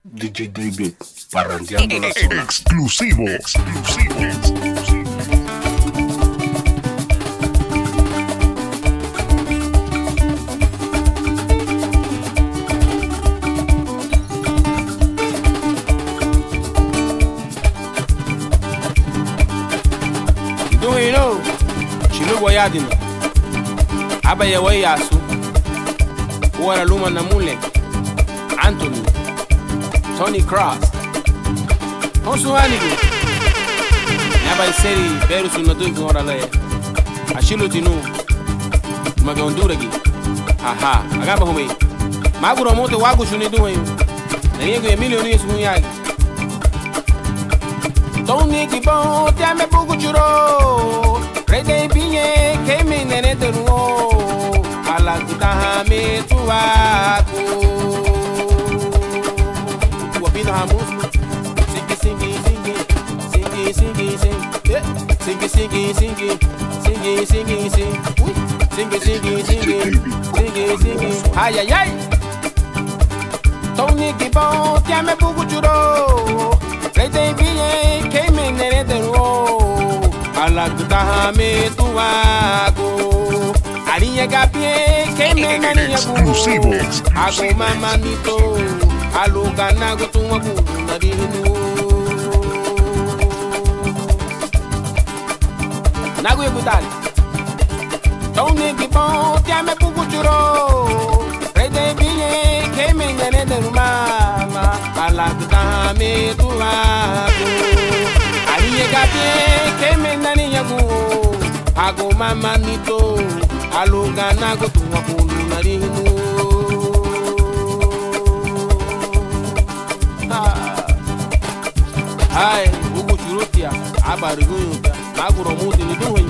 DJ David, parrandeando la zona. Exclusivo. Duhino, Chilu Guayadino, Abaya Wayasu, Wara Luma Namule, Anthony, Tony Cross, Honsu Hanigu, Nabai Seri, Berusu Nadu Morale, Ashilu Tinu, Magonduragi, Aha, Agaba Home, Maguro Moto Wagushuni doing, Naniego Emilio Nias Muyagi. Tony Kibon, Tiame Puguchuro, Rede Binye, came in and ate the room. I like to Tahame to Aku. Wabino Hamus, sing. Ay, ay, ay. Tony Kibon, Tiame Puguchuro. Rede Binye, came in and ate the room. I like to Tahame to Aku. Arinha Gapie, came in and Exclusivo. Ago Mamanito, Aluga Nago to Magu, Nadino. Nago Yabutali. Tony Gibon, Tiame Puguchuro. Rede Binye, came in and ate the room. I like to Tahame to Aku. Arinha Gapie, came in and Ago Mamanito. Aluga nago tunga kulu narimu. Hai, ugu churutia, abarigunyuta, maguro muti ni duhenyu.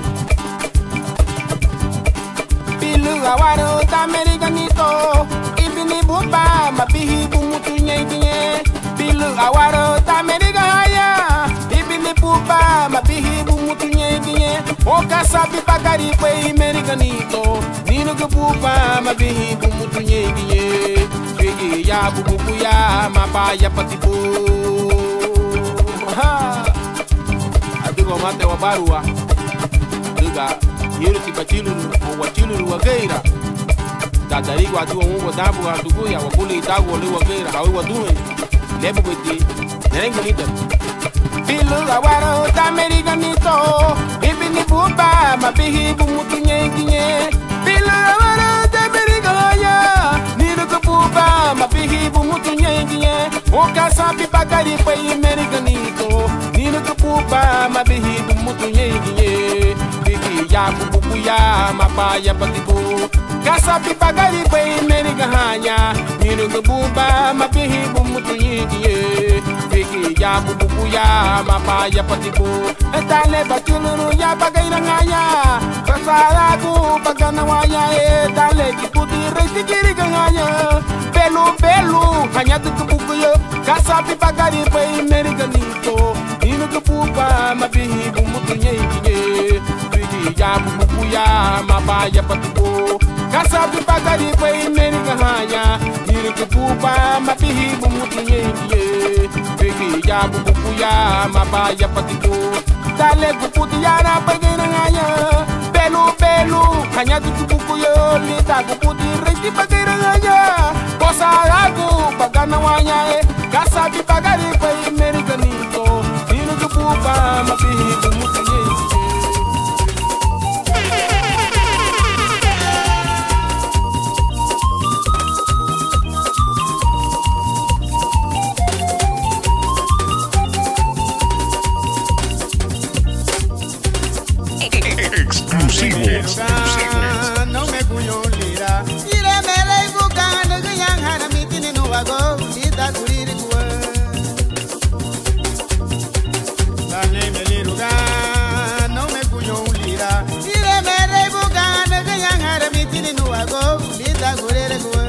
Pilu awaro tameriganito, ibini bumba, mabihi bumutu nyenye. Pilu awaro tamerigaya, ibini bumba, mabihi bumutu nyenye. Oka sabi bakari pe americanito, nino que buba mabihi bumutu nyenye. Twege ya bubuku ya mabaya patipo. Adigo mate wa barua. Diga hiru tibachilu o wachilu wa geira. Tatarigo atu ngo dabu atugo ya wakuli tago le wa geira hawi wa duhe. Lebo beti nengenita. Pilu awaro tameriganito, ibini buba mabihi bumutu nyenye. Pilu awaro tamerigaya, niru kububa mabihi bumutu nyenye. Oka sabi bakari pe americanito, niru kububa mabihi bumutu nyenye. Bigi ya bubu ya mabaya patipo. Kasabi bakari pe americanya, niru kububa mabihi bumutu nyenye. Bigi ya bubu ya mabaya patipo. Etale bakiluru ya bagaira ngaya. Pasaragu bagana waya etale kiputi resti kiri ngaya. Pelu hanya tu kubuku yo. Kasabi bagari pe americanito. Inu kubuka mabihi bumutu nyenye. Bigi ya bubu ya mabaya patipo. Kasabi bagari pe americanya. Inu kubuka mabihi bumutu nyenye. Bigi ya bubu ya mabaya patipo. Dale kuputi ya na bagina ngaya. Pelu hanya tu kubuku yo. Lita kuputi resti bagina ngaya. Kosa lagu bagana wanya kasabi bagari pe americanito. Inu kubuka mabihi bumutu nyenye. No me cuyo lira. Ire mele bukana gyan hana mitini no ago. Ita kuriri kuwa. Dane mele ruga. No me cuyo lira. Ire mele bukana gyan hana mitini no ago. Ita kuriri kuwa.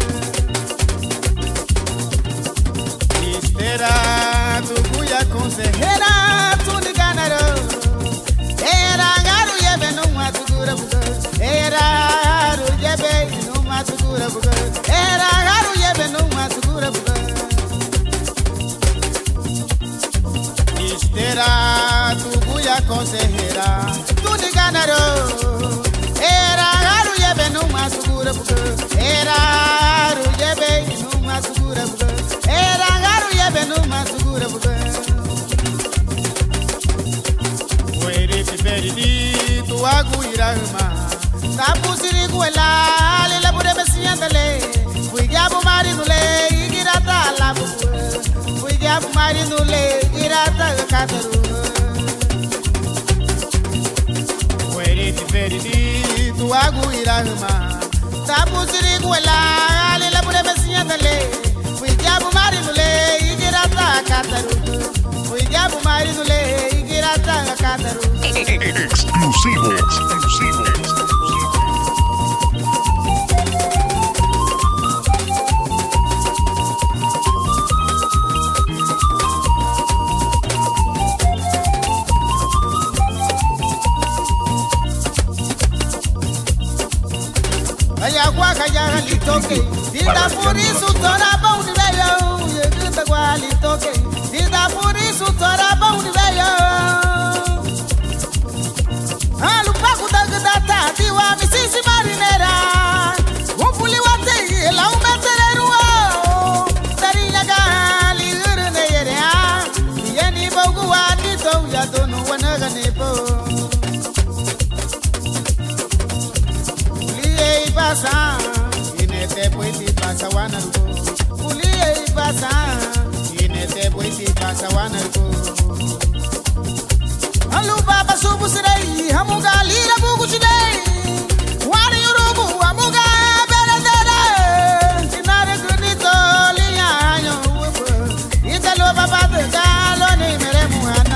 Espera tu cuya consejera tu ni ganaro. Era garu yebe no matukura buga. Era garu yebe no matukura buga. Era garu yebe no matukura buga. ya consejera tu ni ganaro era garu yebe no masugura buga era garu yebe no masugura buga era garu yebe no masugura buga were te perdi tu agu irama tapu siriguela le la pure besiandale fui gabu marinule igirata la buga fui gabu marinule igirata kataru verdi tu agu irama tapu siriguela ale la pure besiandale fui jabu marinule igirata kataru fui jabu marinule igirata kataru Exclusivo. Kaya litoke, dida puri sutora bauni veyo, yegunda kwa litoke, dida puri sutora bauni veyo. Alupaku dagdata, diwa misisi marinera, wufuli wate, la umetereruo, tarinya gali urne yerea, yeni bogu wadito, yadonu wanaga nepo. Pasa, inete puiti pasa wanargo. Uliye pasa, inete puiti pasa wanargo. Alu baba subu sirei, hamuga lira bugu chidei. Wari urugu, hamuga beredere. Kinare gudito liya ayo ubu. Italo baba tegalo ni mere muhana.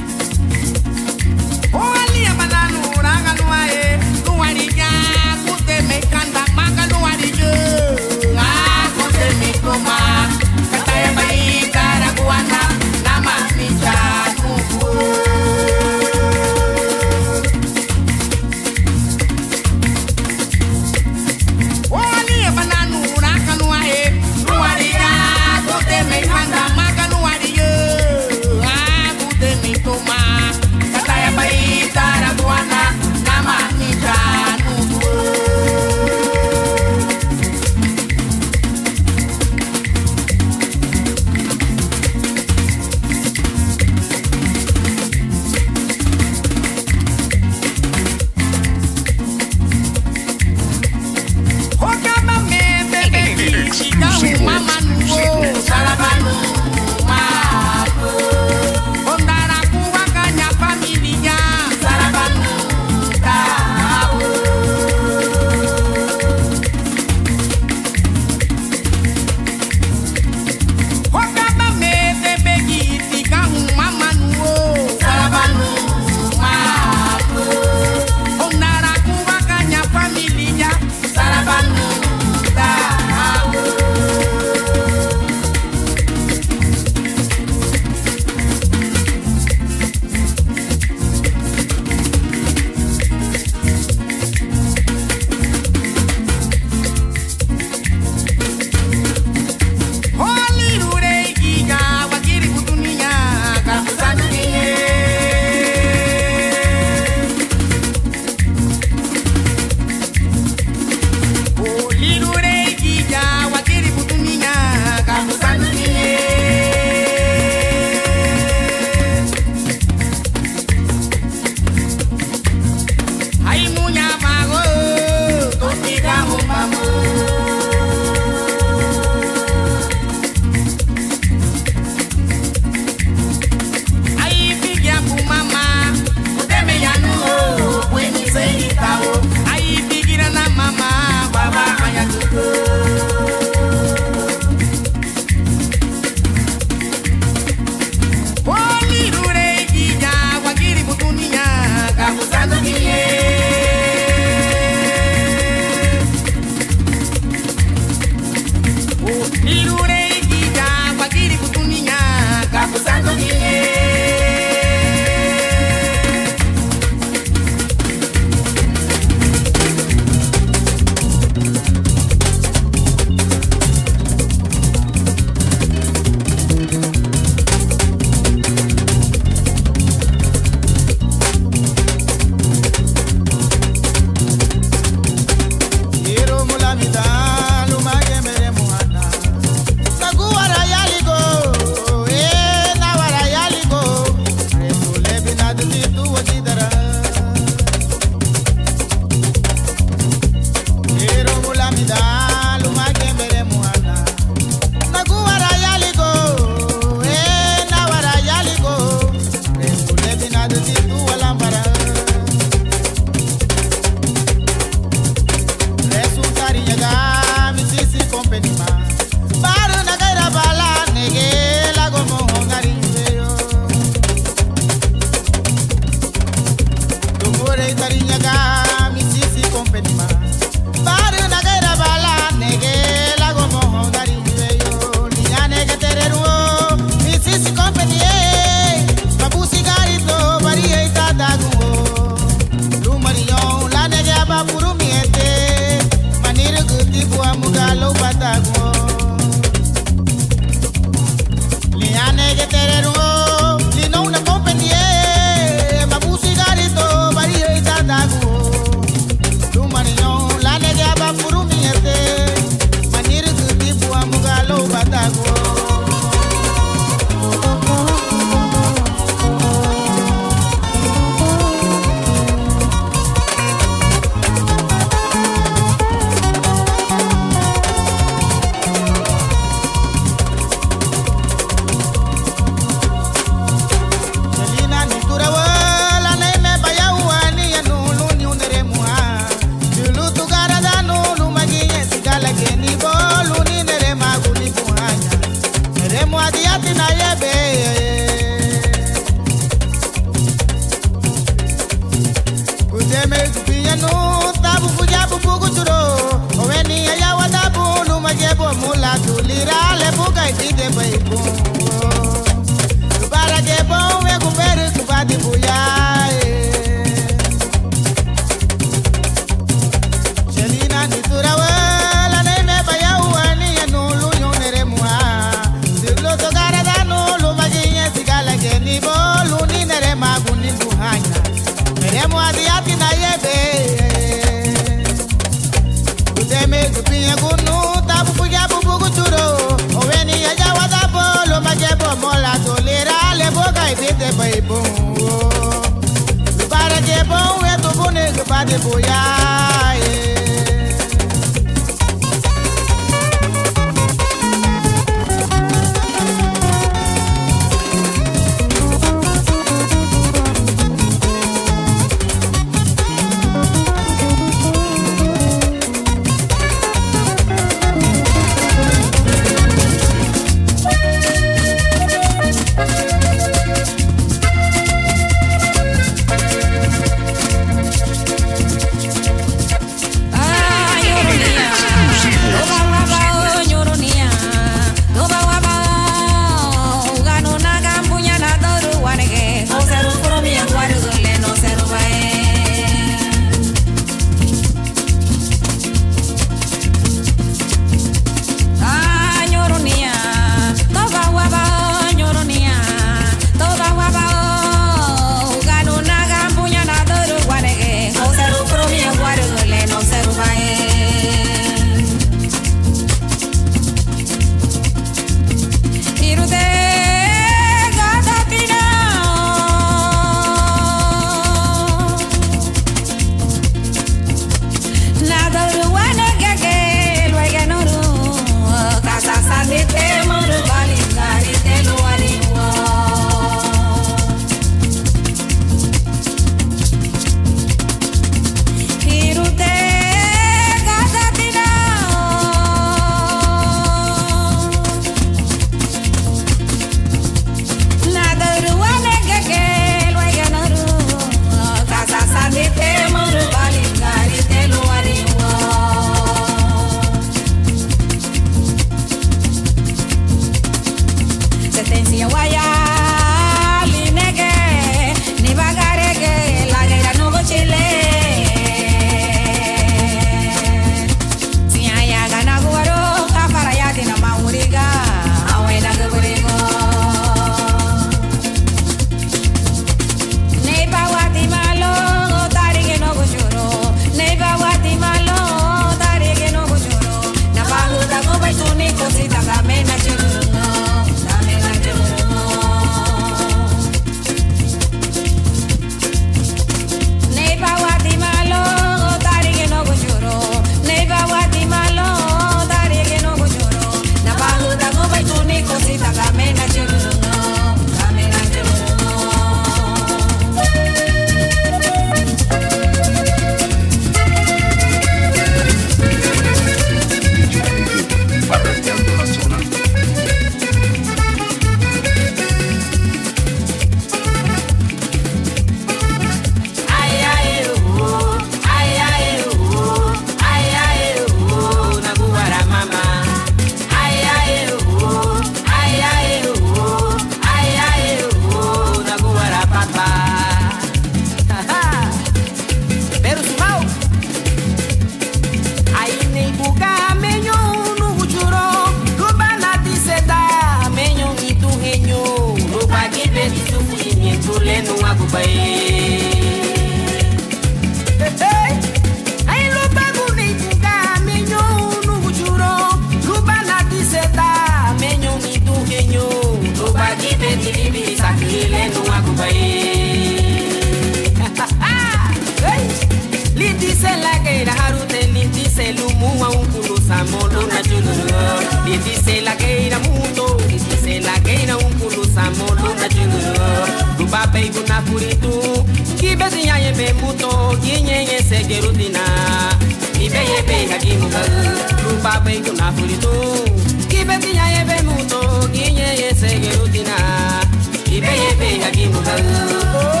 samolo na chuluru. Dice la queira muto, dice la queira culo samolo na chuluru. Lupa peigo na puritu, que bezinha e be muto, que nhenhe se gerutina. E be aqui no galu, lupa peigo na puritu, que bezinha e be muto, que nhenhe se gerutina. E be aqui no galu.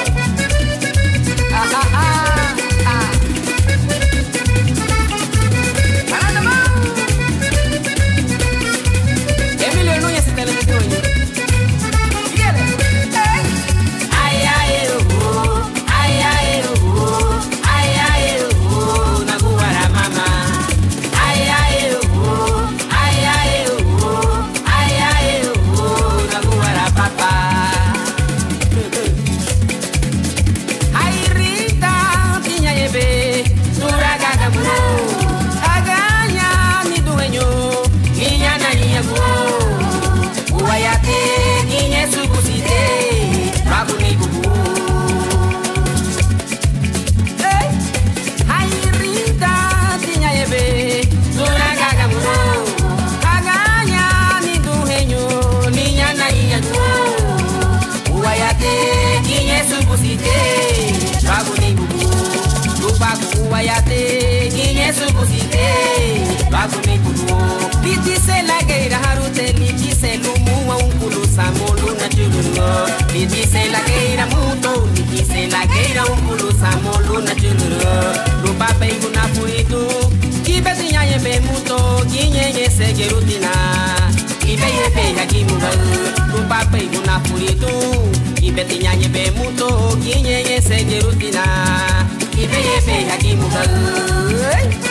Dice la queira muto, dice la queira culo samolo na chuluru. Lupa peigo na puritu, que bezinha e be muto, que nhenhe se gerutina. E be aqui no galu, lupa peigo na puritu, que bezinha e be muto, que nhenhe se gerutina. E be aqui no galu.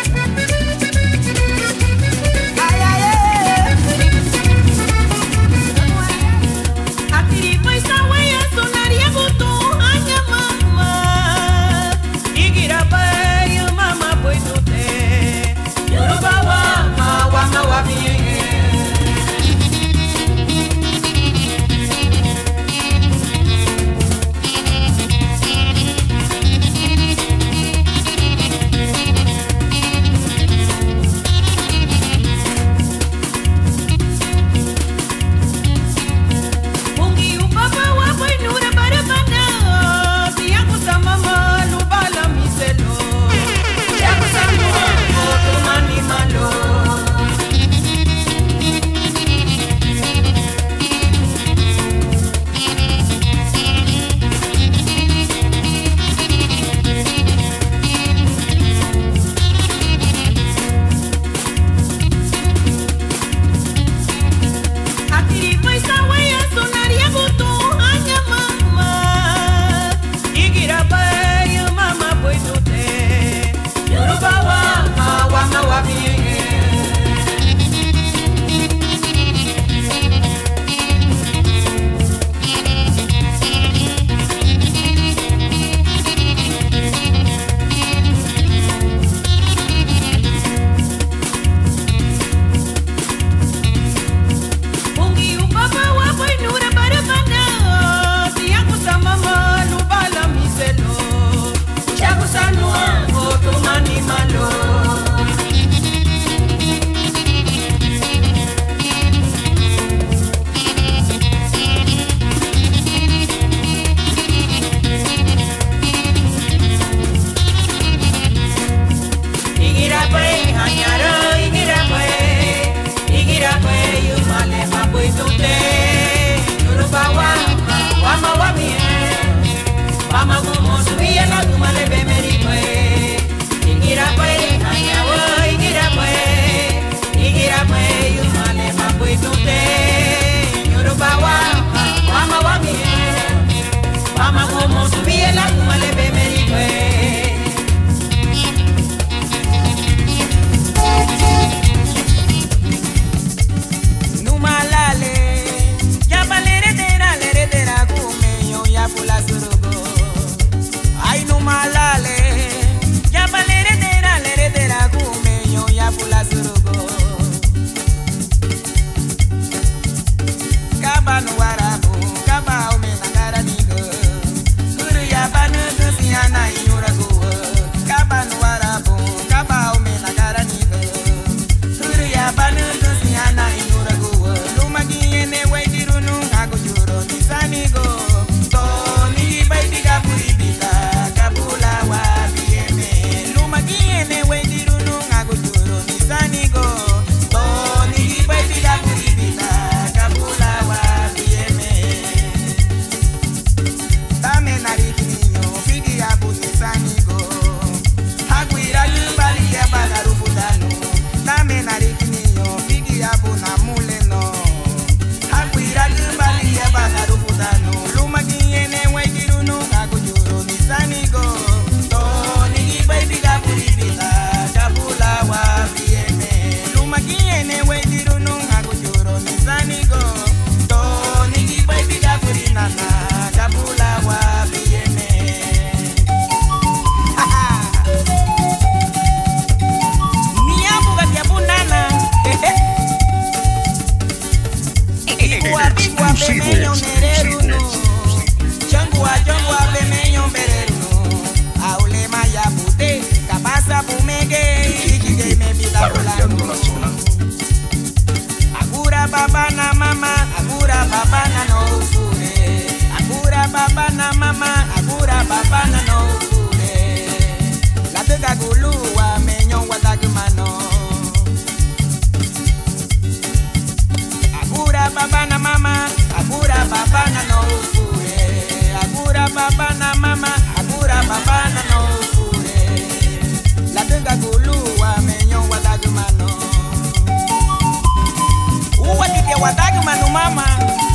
mano mama.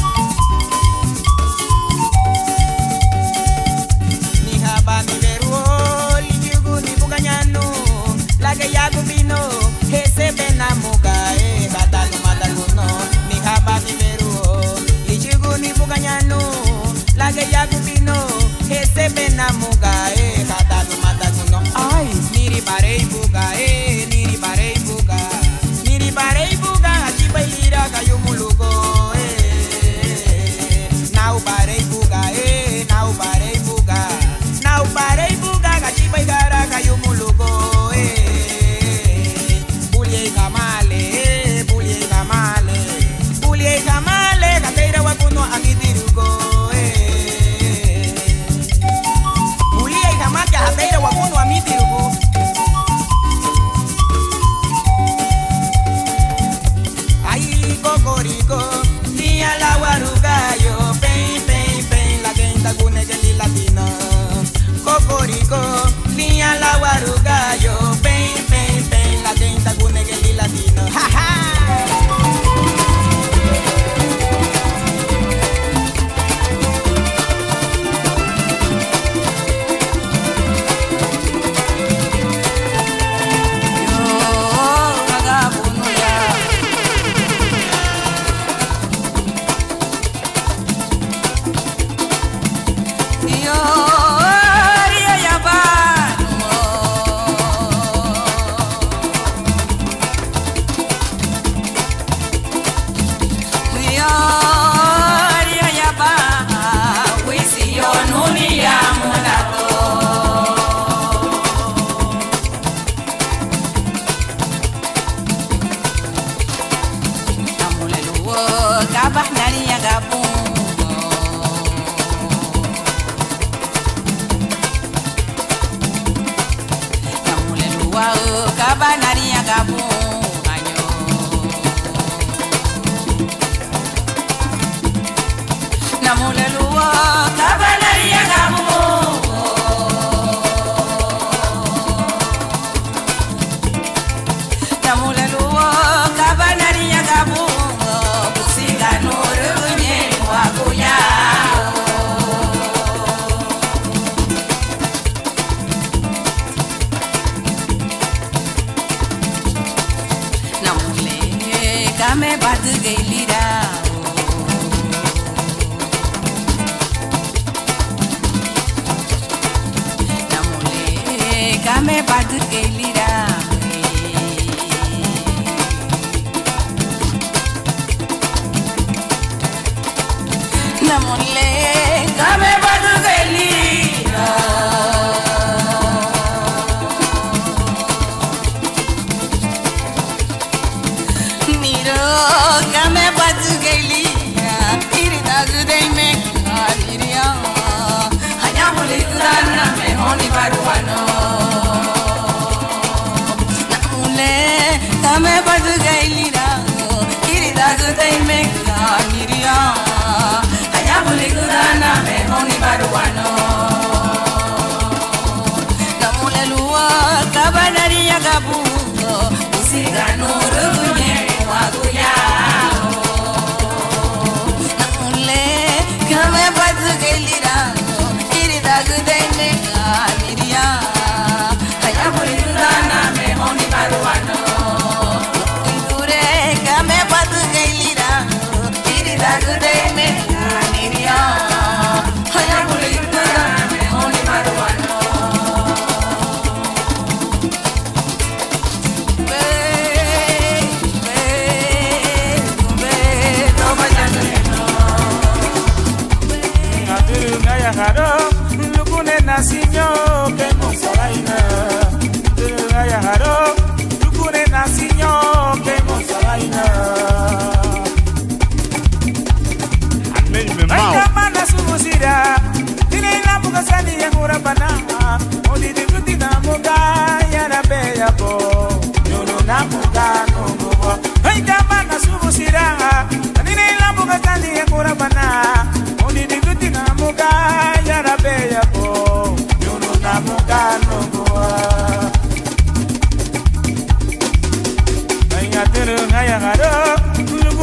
Ni haba ni beruo, li yugu ni buganyano. La que ya gubino, ese benamuka, batalo mataguno. Ni haba ni beruo, li yugu ni buganyano. La que ya gubino, ese benamuka, batalo mataguno. Ay, niri parei buga, niri parei buga. Niri parei buga, aquí bailira kayo mulugo, Now parei buga, now parei buga. Now parei buga, aquí bailira kayo mulugo, Bulye kamale, bulye kamale. Bulye kamale, kateira wakuno angitirugo, Bulye kamale, kateira wakuno amitirugo. Cocorico, ni a la guarugayo, pen, pen, pen, la quinta cune que li latino. Cocorico, ni a la guarugayo, pen, pen, pen, la quinta cune que li latino. Ja, ja.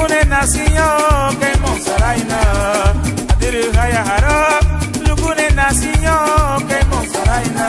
lugune nasinyo ke monsaraina adiri haya haro lugune nasinyo ke monsaraina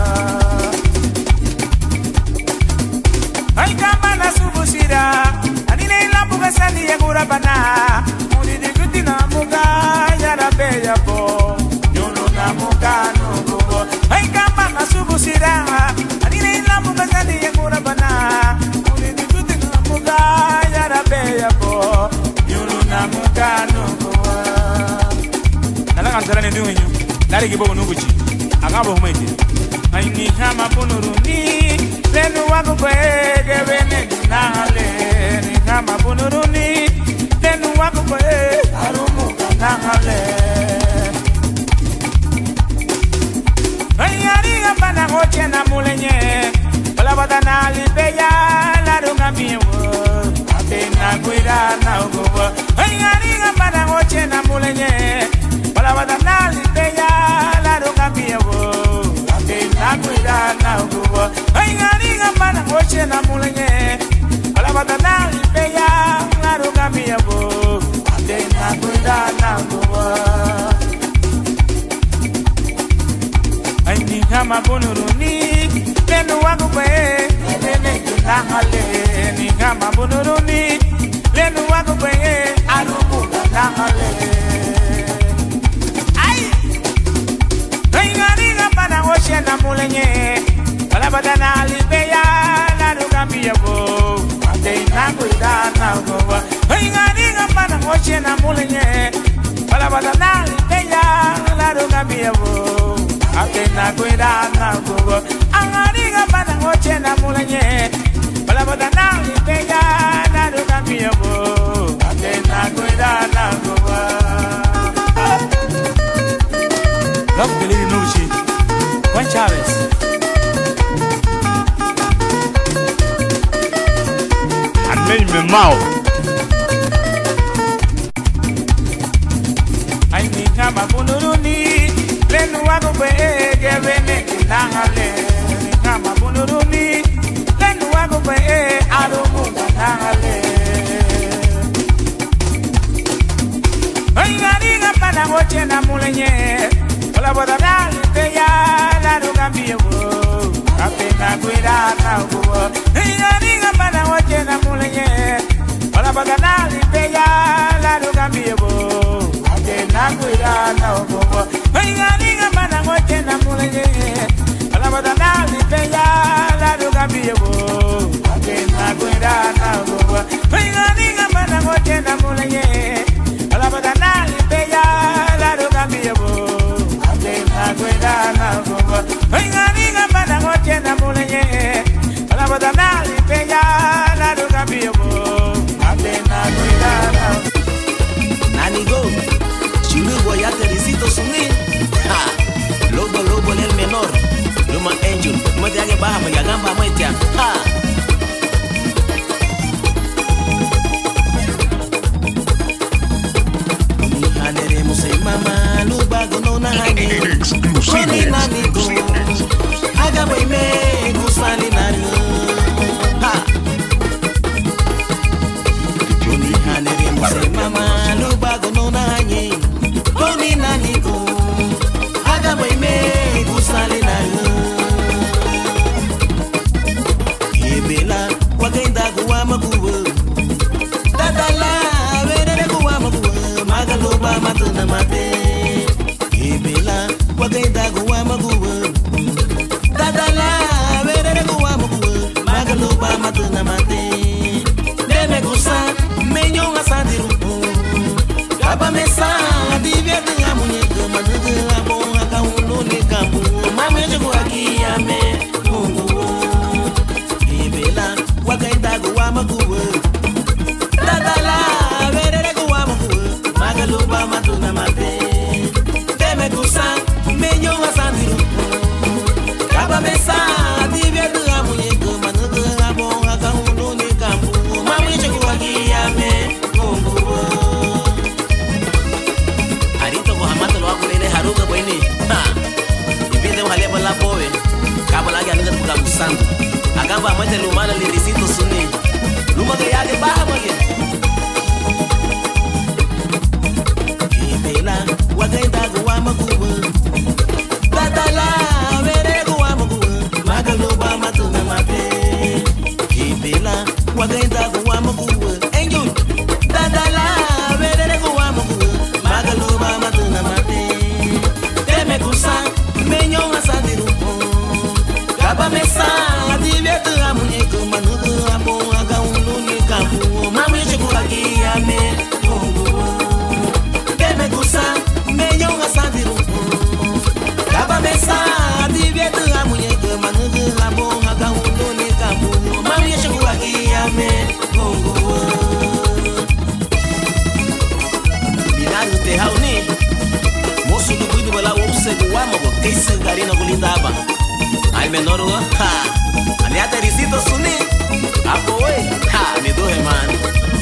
ay kama na subusira anine lambu kasani ya gurabana mudi dikuti na muga ya rabeya po nyolo na muga no go ay kama na subusira anine lambu kasani ya gurabana mudi dikuti na muga ya rabeya po nyolo na muga no go nala kantara ne dunyo dari gibo nuguchi agabo humaiti ay ni hama punuruni lenu wako kwege wene nale ni hama punuruni lenu wako kwege arumu nale ay ariga pana goche na mulenye bala badana libeya la runga miwo atena kuira na ugo ay ariga pana goche na mulenye bala badana libeya la runga miwo na cuida na ugo ay ngariga mana coche na mulenye ala batana lipeya la ruga mia bo ate na cuida na ugo ay ni kama bunuruni lenu wangu pe lene na hale ni kama bunuruni lenu wangu pe arumu na hale na mulenye ala badana libeya la ruga mia bo ate na cuida na go ay ngani ngapana ngoche na mulenye ala badana libeya la ruga mia bo ate na cuida na go angani ngapana ngoche na mulenye ala badana libeya la ruga mia bo ate na cuida na go love believe no shit Juan Chávez. Amém, meu mal. Ay ni kama bunuruni lenu wako kwege wene nangale ni kama bunuruni lenu wako kwege arumu nangale ay ngariga pana goche na mulenye Ola boda dali te ya la ruga mia wo apena cuida na wo ya diga para oche na mulenye Ola boda dali te ya la ruga mia wo apena cuida na wo ya diga para oche na mulenye Ola boda dali te ya la ruga mia wo apena cuida na wo ya diga para oche na mulenye Ola boda dali te ya la ruga mia wo Cuida na gogo ay ngani ngamba ngoche na mulenye ala badana lipeya la ruga biyo atena cuida na nani go chulu boya telicito suni ha lobo el menor luma angel mo te age baja me gamba mo tia ha Haneremos en mamá, luba con una hani. Koni nani go, haga boy me gusali nani. Ha. Koni haneremos en mamá, luba con una hani. Koni nani go, haga boy me gusali nani. Ibela wakaenda kuwa makuwa. Dadala werere kuwa makuwa. Magaloba matuna mate Ibela wakaenda kuwa maguwa Dadala werere kuwa maguwa Magaloba matuna mate Deme kusa menyo ngasadiru Kaba mesa divyetu ya munyeka Manugu abo haka undo ni kambu Mame jugu akiyame mungu Ibela wakaenda kuwa maguwa Dadala werere kuwa maguwa Magaloba matuna mate Deme kusa menyo asandiru Kaba mesa divyetu ya munyeka Manugu abo haka undo ni kambu Mame jugu akiyame mungu Arito ko hamata lo ako nene haruga ko ini ha Ibinde wale bala poe Kaba lagi anga kuka musando Akamba amate lumana lirisito suni Luma kaya Que se garina gulindaba. Ai menor o ha. Ali atericito suni. Apo oi. Ha, me do man.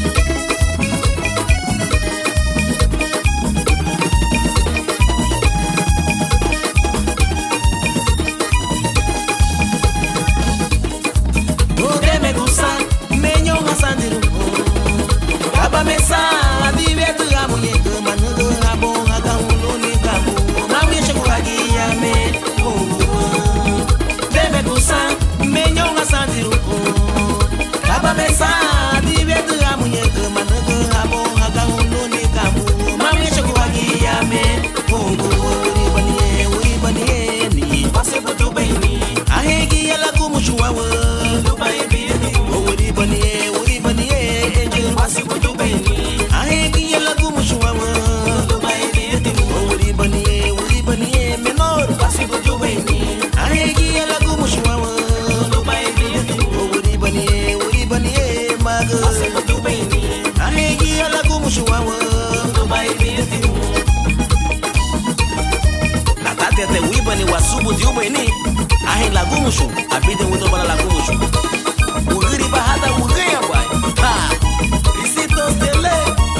Tete wibani wasubu diubeni ahin lagumushu abide wuto bala lagumushu ugiri bahata ugaya boy ha isitos dele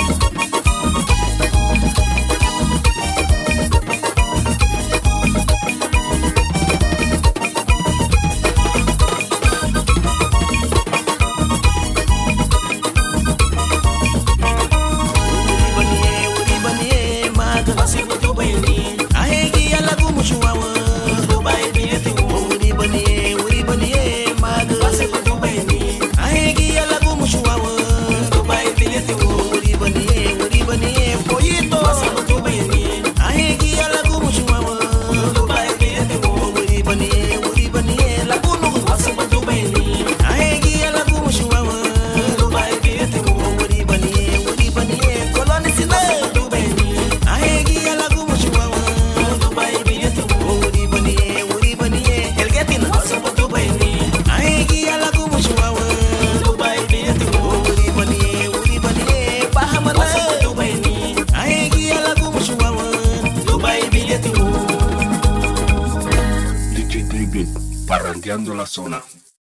uribani maga wasibu diubeni Parrandeando la zona.